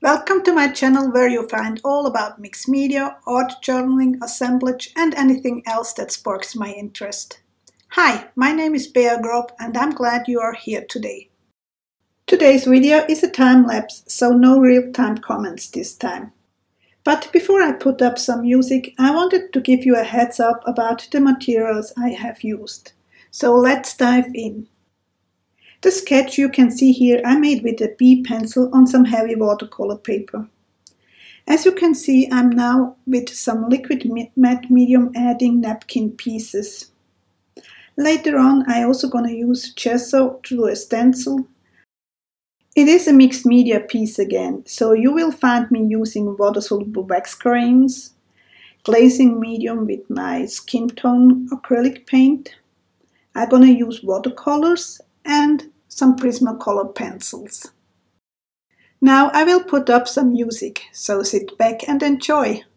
Welcome to my channel where you find all about mixed media, art, journaling, assemblage and anything else that sparks my interest. Hi, my name is Bea Grob and I'm glad you are here today. Today's video is a time-lapse, so no real-time comments this time. But before I put up some music, I wanted to give you a heads up about the materials I have used. So let's dive in. The sketch you can see here I made with a B pencil on some heavy watercolor paper. As you can see, I'm now with some liquid matte medium adding napkin pieces. Later on I also gonna use gesso to do a stencil. It is a mixed media piece again, so you will find me using water-soluble wax crayons, glazing medium with my skin tone acrylic paint. I'm gonna use watercolors and some Prismacolor pencils. Now I will put up some music, so sit back and enjoy.